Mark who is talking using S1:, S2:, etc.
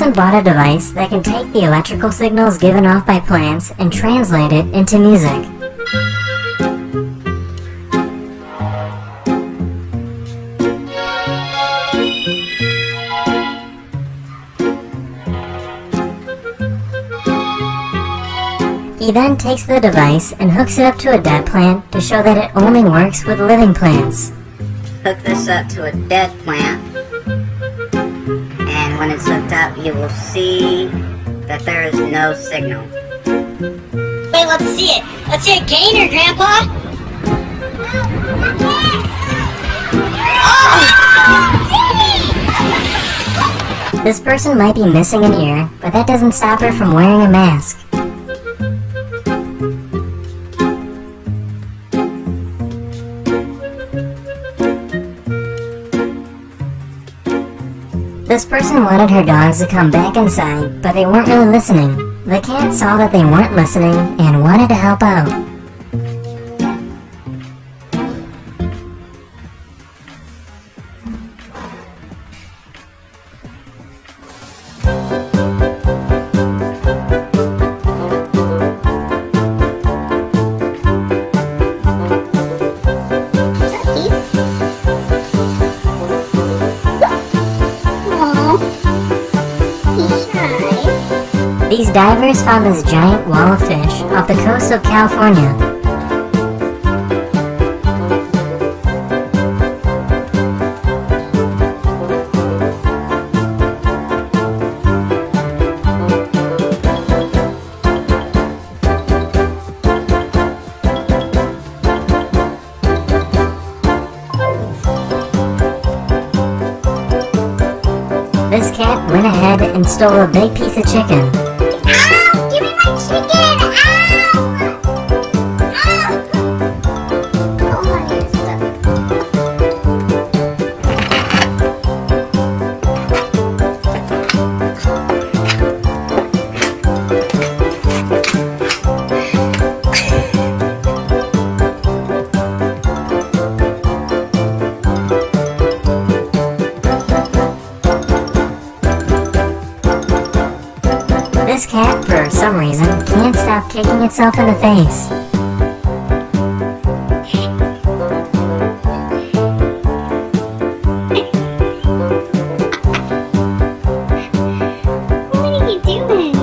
S1: person bought a device that can take the electrical signals given off by plants and translate it into music. He then takes the device and hooks it up to a dead plant to show that it only works with living plants.
S2: Hook this up to a dead plant, and when it's hooked up, you will see that there is no signal.
S3: Wait, let's see it. Let's see a gainer, Grandpa. Oh!
S1: This person might be missing an ear, but that doesn't stop her from wearing a mask. This person wanted her dogs to come back inside, but they weren't really listening. The cat saw that they weren't listening and wanted to help out. These divers found this giant wall of fish off the coast of California. This cat went ahead and stole a big piece of chicken.
S3: Ow! Give me my chicken! Ow! Ow! Oh, my ear's
S1: This cat, for some reason, can't stop kicking itself in the face.
S3: What are you doing?